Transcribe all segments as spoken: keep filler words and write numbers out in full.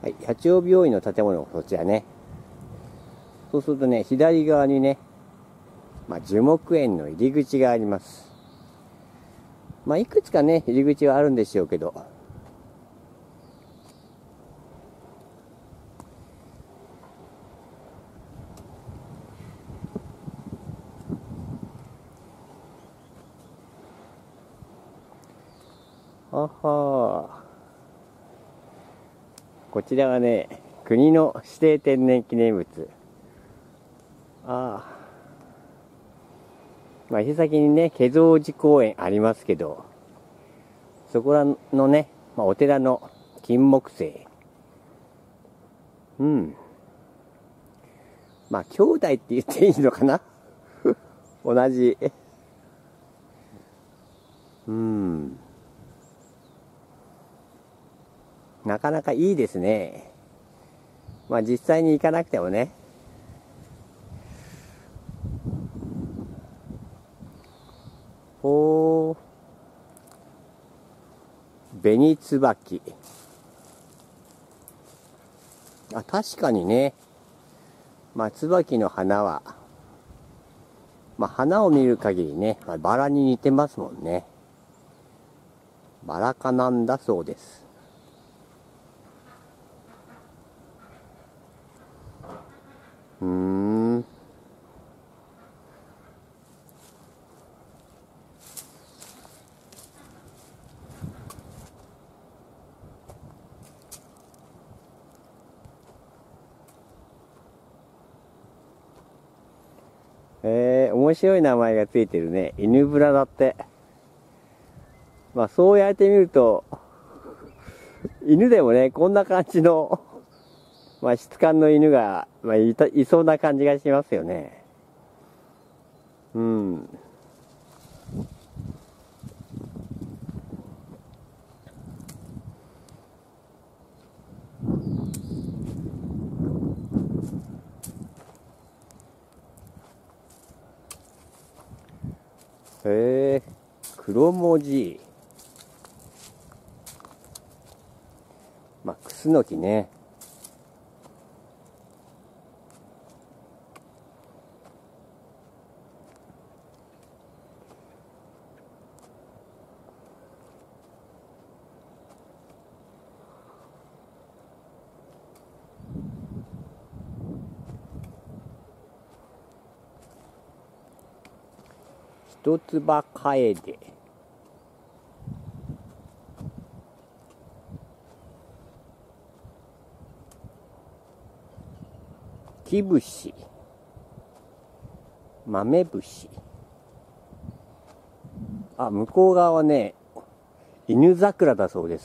はい、八王病院の建物、こちらね。そうするとね、左側にね、まあ、樹木園の入り口があります。まあ、いくつかね、入り口はあるんでしょうけど。あはこちらはね、国の指定天然記念物。ああ。まあ、伊勢崎にね、華蔵寺公園ありますけど、そこらのね、まあ、お寺の金木犀。うん。まあ、兄弟って言っていいのかな同じ。うん。なかなかいいですね。まあ実際に行かなくてもね。ほー。紅椿。あ、確かにね。まあ椿の花は、まあ花を見る限りね、まあ、バラに似てますもんね。バラ科なんだそうです。うーん。えー、面白い名前がついてるね。犬ブラだって。まあそうやってみると、犬でもね、こんな感じの、まあ質感の犬が、まあ、いた、いそうな感じがしますよね。うん。へえ、黒文字。まあ、クスノキね。一つ葉カエデ。木節。豆節。あ、向こう側はね、犬桜だそうです。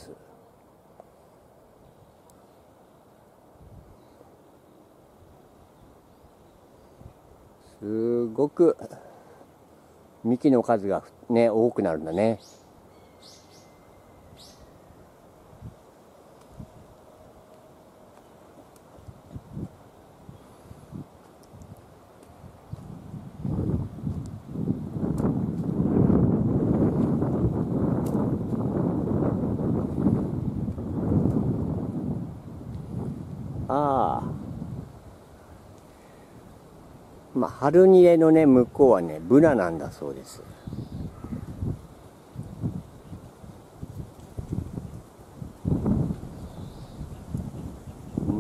すごく幹の数がね、多くなるんだね。ああ。まあ、春煮えのね、向こうはね、ブナなんだそうです。うん。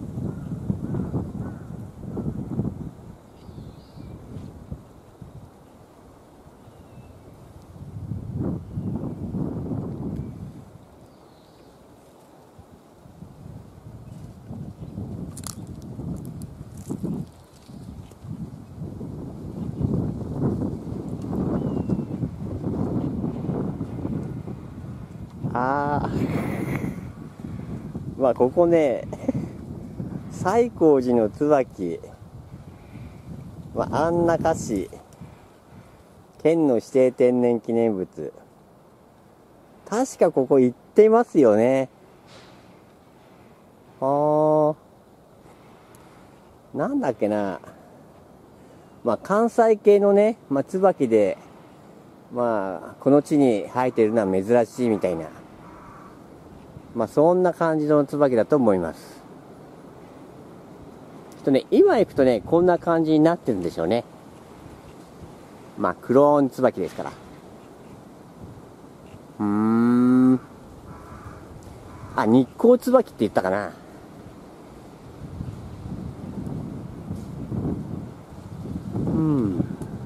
ああ。まあ、ここね、西光寺の椿、まあ、安中市、県の指定天然記念物。確かここ行ってますよね。ああ。なんだっけな。まあ、関西系のね、まあ、椿で、まあ、この地に生えてるのは珍しいみたいな。 まあそんな感じの椿だと思います。きっとね、今行くとね、こんな感じになってるんでしょうね。まあクローン椿ですから。うーん。あ、日光椿って言ったかな。うん。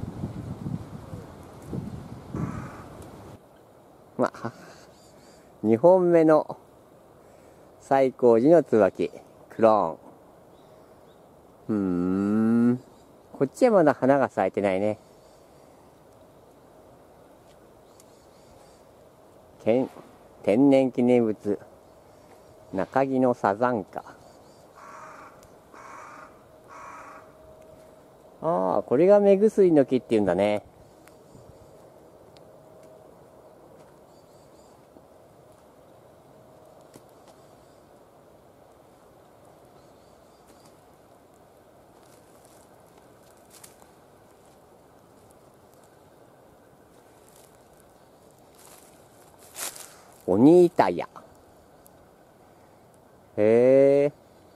まあ、にほんめの西光寺の椿、クローン。うーん。こっちはまだ花が咲いてないね。天然記念物、中木のサザンカ。ああ、これが目薬の木っていうんだね。鬼板屋。へえ。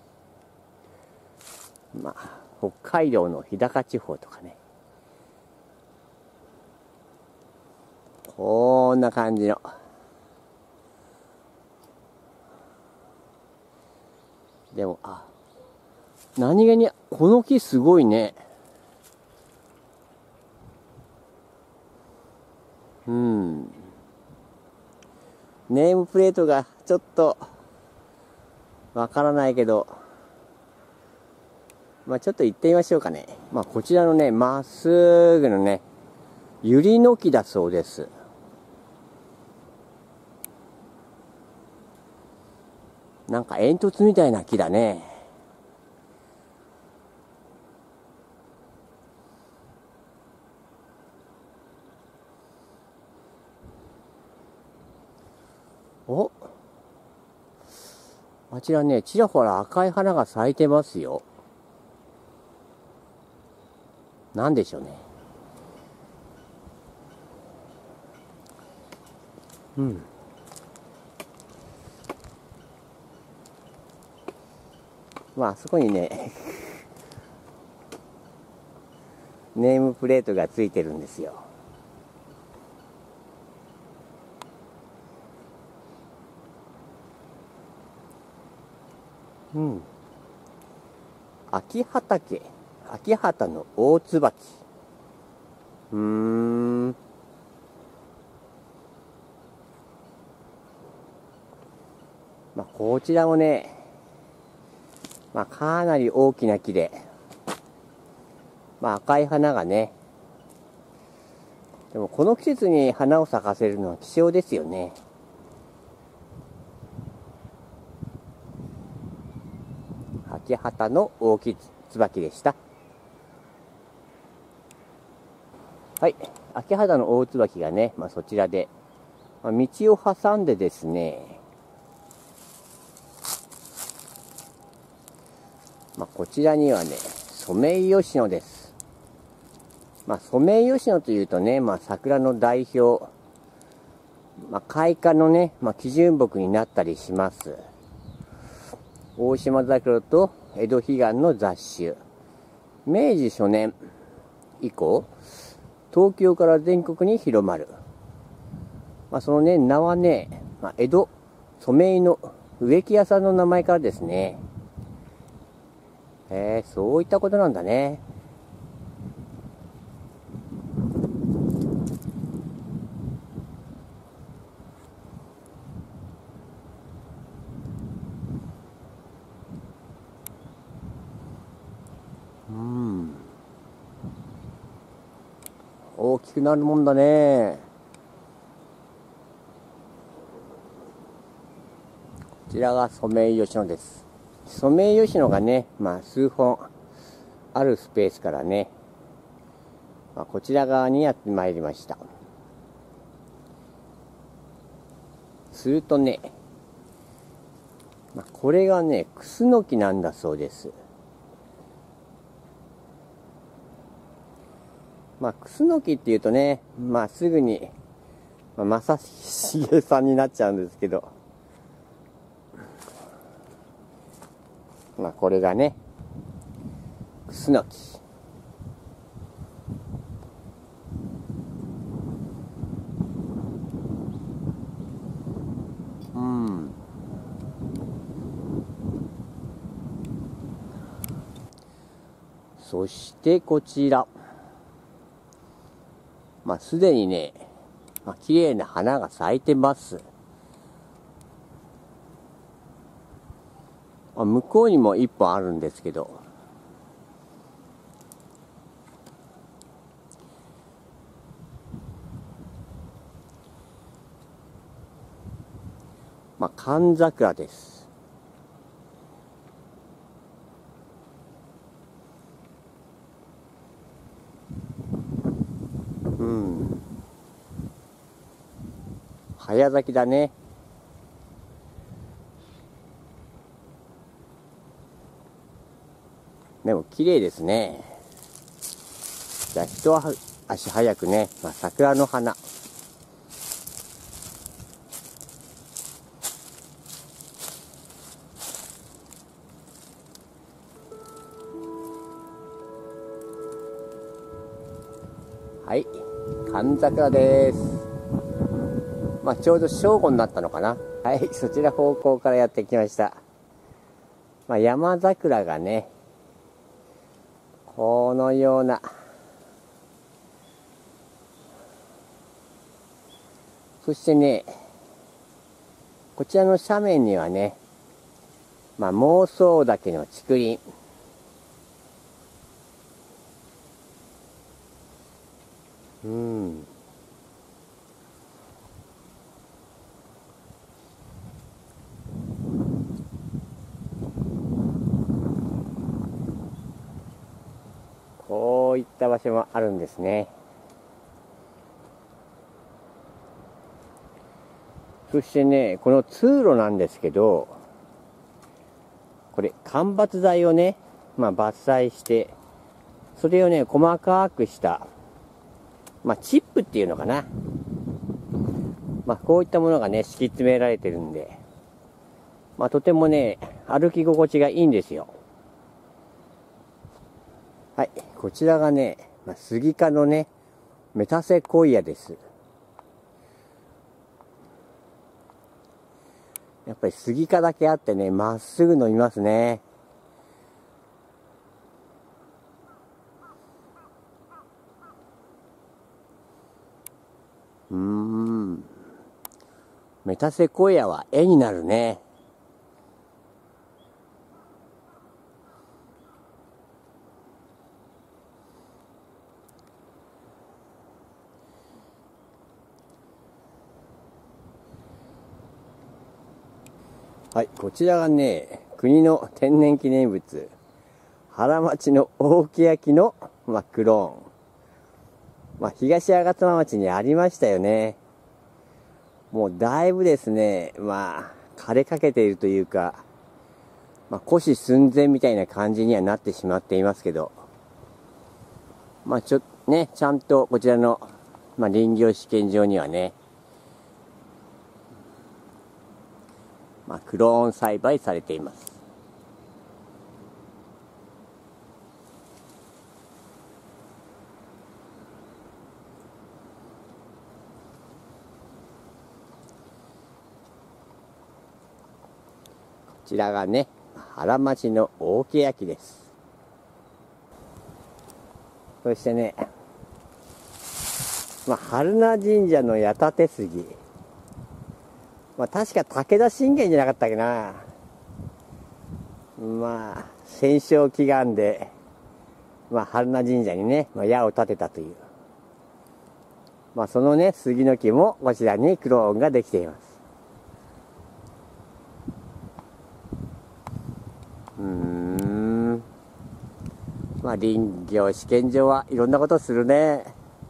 まあ、北海道の日高地方とかね。こんな感じの。でも、あ、何気に、この木すごいね。うん。ネームプレートがちょっと、わからないけど、まあちょっと行ってみましょうかね。まあこちらのね、まっすぐのね、ユリの木だそうです。なんか煙突みたいな木だね。お、あちらね、ちらほら赤い花が咲いてますよ。なんでしょうね。うん。まあ、あそこにね、ネームプレートがついてるんですよ。うん。秋畑、秋畑の大椿。うーん。まあ、こちらもね、まあ、かなり大きな木で、まあ、赤い花がね、でもこの季節に花を咲かせるのは希少ですよね。秋畑の大きい椿でした。はい。秋畑の大椿がね、まあ、そちらで、まあ、道を挟んでですね、まあ、こちらにはね、ソメイヨシノです。まあ、ソメイヨシノというとね、まあ、桜の代表、まあ、開花のね、まあ、基準木になったりします。大島桜と江戸彼岸の雑種。明治初年以降、東京から全国に広まる。まあ、そのね、名はね、まあ、江戸染井の植木屋さんの名前からですね。へえ、そういったことなんだね。うん。大きくなるもんだね。こちらがソメイヨシノです。ソメイヨシノがね、まあ数本あるスペースからね、まあ、こちら側にやってまいりました。するとね、まあ、これがね、クスノキなんだそうです。まあ、クスノキっていうとね、まあすぐに、まあ、正成さんになっちゃうんですけど、 まあこれがね、クスノキ。うん。そしてこちら。まあすでにね、まあ、綺麗な花が咲いてます。あ、向こうにも一本あるんですけど。まあ、寒桜です。うん。早咲きだね。でも綺麗ですね。じゃあ一足早くね、まあ、桜の花。はい、寒桜です。まあちょうど正午になったのかな。はい、そちら方向からやってきました。まあ山桜がね、このような。そしてね、こちらの斜面にはね、まあ妄想岳の竹林。うん。こういった場所もあるんですね。そしてね、この通路なんですけど、これ間伐材をね、まあ伐採して、それをね、細かくした、まあチップっていうのかな。まあこういったものがね、敷き詰められてるんで、まあとてもね、歩き心地がいいんですよ。はい、こちらがね、まあ、スギ科のね、メタセコイアです。やっぱりスギ科だけあってね、まっすぐ伸びますね。うーん。メタセコイアは絵になるね。はい、こちらがね、国の天然記念物、原町の大木焼の、まあ、クローン。まあ、東吾妻町にありましたよね。もうだいぶですね、まあ、枯れかけているというか、まあ、枯死寸前みたいな感じにはなってしまっていますけど、まあ、ちょ、ね、ちゃんとこちらの、まあ、林業試験場にはね、まあ、クローン栽培されています。こちらがね、原町の大木焼です。そしてね、まあ、春名神社の矢立杉。まあ、確か武田信玄じゃなかったっけな。まあ、戦勝祈願で、まあ、春名神社にね、まあ、矢を立てたという。まあ、そのね、杉の木もこちらにクローンができています。うーん。まあ、林業試験場はいろんなことするね。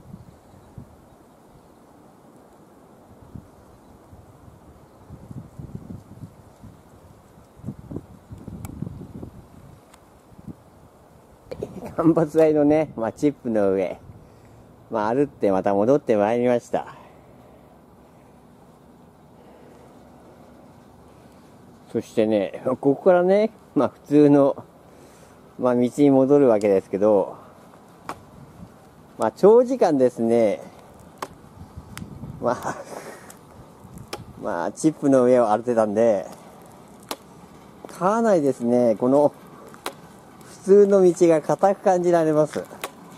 間伐材のね、まあ、チップの上、まあ、歩ってまた戻ってまいりました。 そしてね、ここからね、まあ普通の、まあ道に戻るわけですけど、まあ長時間ですね、まあ、まあチップの上を歩いてたんで、かなりですね、この普通の道が硬く感じられます。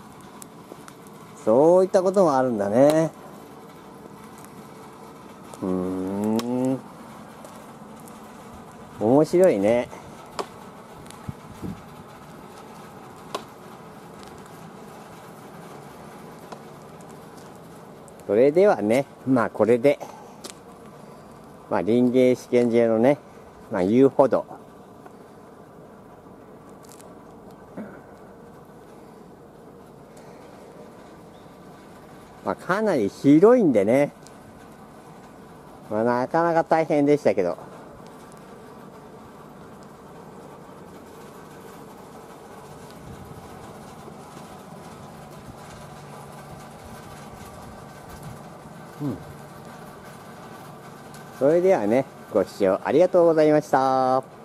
そういったこともあるんだね。うーん。面白いね。それではね、まあこれで、まあ林芸試験場のね、まあ遊歩道。まあかなり広いんでね、まあなかなか大変でしたけど。うん。それではね、ご視聴ありがとうございました。